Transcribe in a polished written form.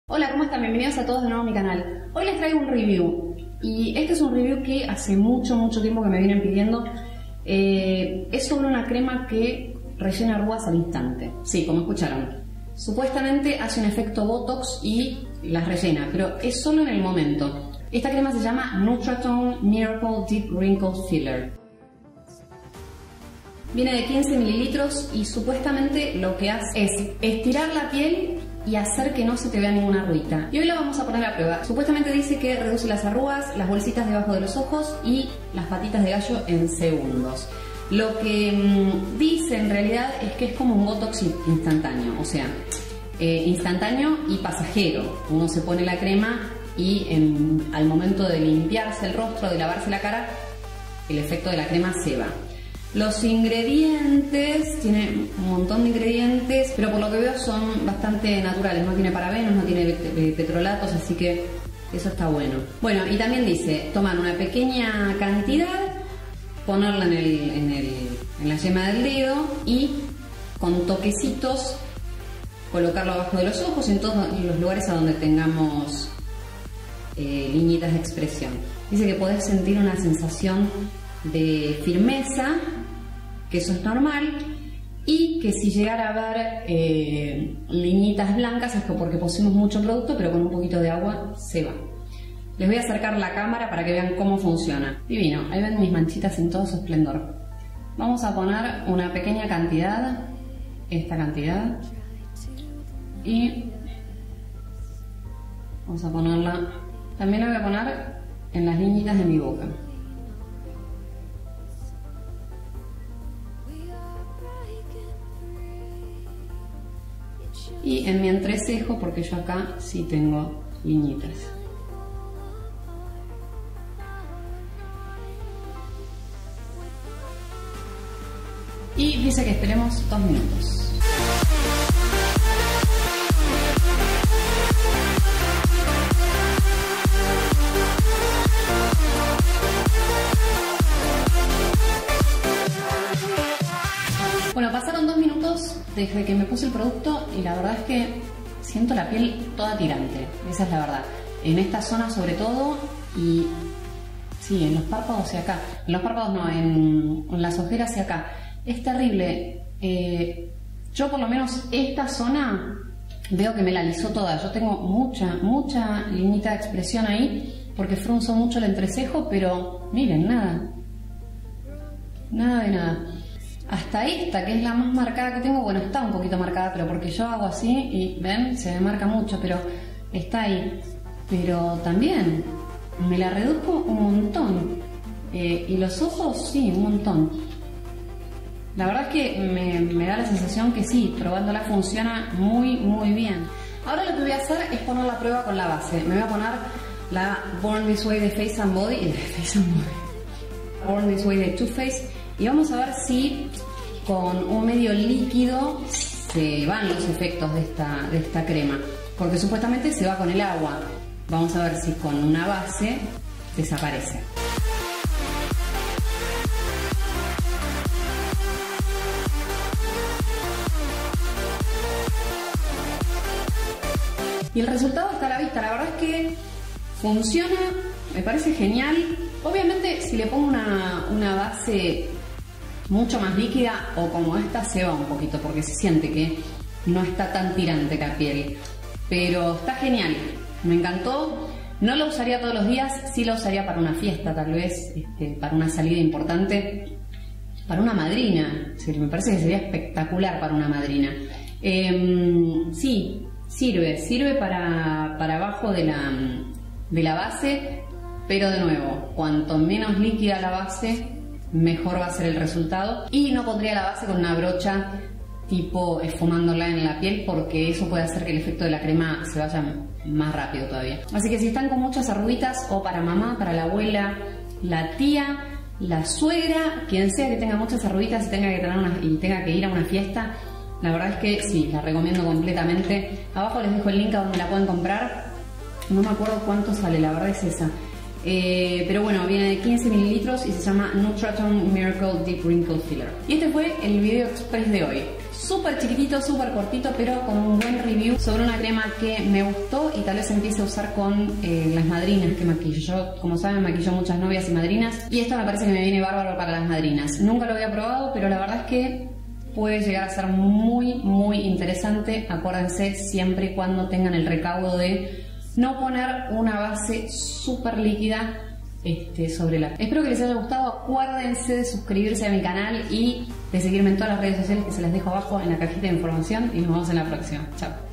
Hola, ¿cómo están? Bienvenidos a todos de nuevo a mi canal. Hoy les traigo un review y este es un review que hace mucho tiempo que me vienen pidiendo. Es sobre una crema que rellena arrugas al instante. Sí, como escucharon. Supuestamente hace un efecto Botox y las rellena, pero es solo en el momento. Esta crema se llama Nutratone Miracle Deep Wrinkle Filler. Viene de 15 mililitros y supuestamente lo que hace es estirar la piel y hacer que no se te vea ninguna arruguita. Y hoy la vamos a poner a prueba. Supuestamente dice que reduce las arrugas, las bolsitas debajo de los ojos y las patitas de gallo en segundos. Lo que dice en realidad es que es como un Botox instantáneo, o sea, instantáneo y pasajero. Uno se pone la crema y al momento de limpiarse el rostro, de lavarse la cara, el efecto de la crema se va. Los ingredientes, tiene un montón de ingredientes, pero por lo que veo son bastante naturales, no tiene parabenos, no tiene petrolatos, así que eso está bueno. Bueno, y también dice, tomar una pequeña cantidad, ponerla en la yema del dedo y con toquecitos colocarlo abajo de los ojos, en todos los lugares a donde tengamos liñitas de expresión. Dice que podés sentir una sensación de firmeza, que eso es normal, y que si llegara a haber liñitas blancas es porque pusimos mucho producto, pero con un poquito de agua se va. Les voy a acercar la cámara para que vean cómo funciona. Divino, ahí ven mis manchitas en todo su esplendor. Vamos a poner una pequeña cantidad, esta cantidad, y vamos a ponerla, también la voy a poner en las liñitas de mi boca. Y en mi entrecejo, porque yo acá sí tengo liñitas. Y dice que esperemos 2 minutos. Bueno, pasaron 2 minutos desde que me puse el producto y la verdad es que siento la piel toda tirante, esa es la verdad. En esta zona sobre todo y sí, en los párpados y acá. En los párpados no, en las ojeras y acá. Es terrible. Yo por lo menos esta zona veo que me la alisó toda. Yo tengo mucha liñita de expresión ahí porque frunzo mucho el entrecejo, pero miren, nada de nada. Hasta esta, que es la más marcada que tengo, bueno, está un poquito marcada, pero porque yo hago así y ven, se me marca mucho, pero está ahí. Pero también me la reduzco un montón. Y los ojos, sí, un montón. La verdad es que me da la sensación que sí, probándola funciona muy bien. Ahora lo que voy a hacer es poner la prueba con la base. Me voy a poner la Born This Way de Face and Body, Born This Way de Too Faced. Y vamos a ver si con un medio líquido se van los efectos de esta crema, porque supuestamente se va con el agua. Vamos a ver si con una base desaparece. Y el resultado está a la vista. La verdad es que funciona, me parece genial. Obviamente si le pongo una base mucho más líquida o como esta se va un poquito porque se siente que no está tan tirante la piel, pero está genial, me encantó. No lo usaría todos los días, sí lo usaría para una fiesta tal vez, para una salida importante, para una madrina, sí, me parece que sería espectacular para una madrina. Sí, sirve para abajo de la base, pero de nuevo, cuanto menos líquida la base, mejor va a ser el resultado. Y no pondría la base con una brocha tipo esfumándola en la piel, porque eso puede hacer que el efecto de la crema se vaya más rápido todavía. Así que si están con muchas arruguitas, o para mamá, para la abuela, la tía, la suegra, quien sea que tenga muchas arruguitas y tenga que ir a una fiesta, la verdad es que sí, la recomiendo completamente. Abajo les dejo el link a donde la pueden comprar. No me acuerdo cuánto sale, la verdad es esa. Pero bueno, viene de 15 mililitros y se llama Nutratone Miracle Deep Wrinkle Filler. Y este fue el video express de hoy. súper chiquitito, súper cortito, pero con un buen review sobre una crema que me gustó y tal vez empiece a usar con las madrinas que maquillo. Yo, como saben, maquillo muchas novias y madrinas y esto me parece que me viene bárbaro para las madrinas. Nunca lo había probado, pero la verdad es que puede llegar a ser muy interesante. Acuérdense siempre y cuando tengan el recaudo de no poner una base súper líquida sobre la... Espero que les haya gustado. Acuérdense de suscribirse a mi canal y de seguirme en todas las redes sociales que se las dejo abajo en la cajita de información y nos vemos en la próxima. Chao.